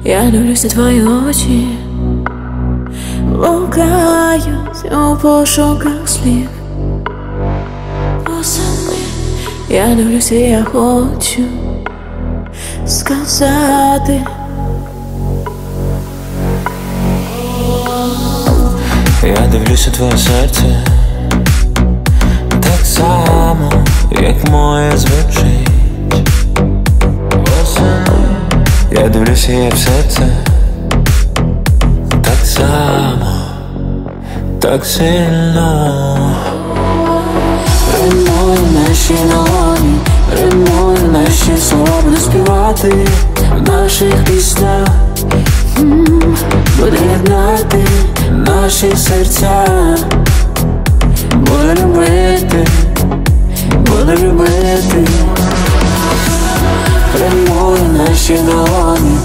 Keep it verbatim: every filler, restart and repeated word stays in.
Я дивлюся твої очі, блукають у пошуках слів. Восени я дивлюся, я хочу сказати. Я дивлюся твоє серце так само, як моє звучить. Я дивлюся, як все це так само, так сильно. Рymuu наші долоні, рymuu наші слова, буду співати в наших піснях. Буде єднати наші серця. Буду любити, буду любити. Рymuu наші долоні,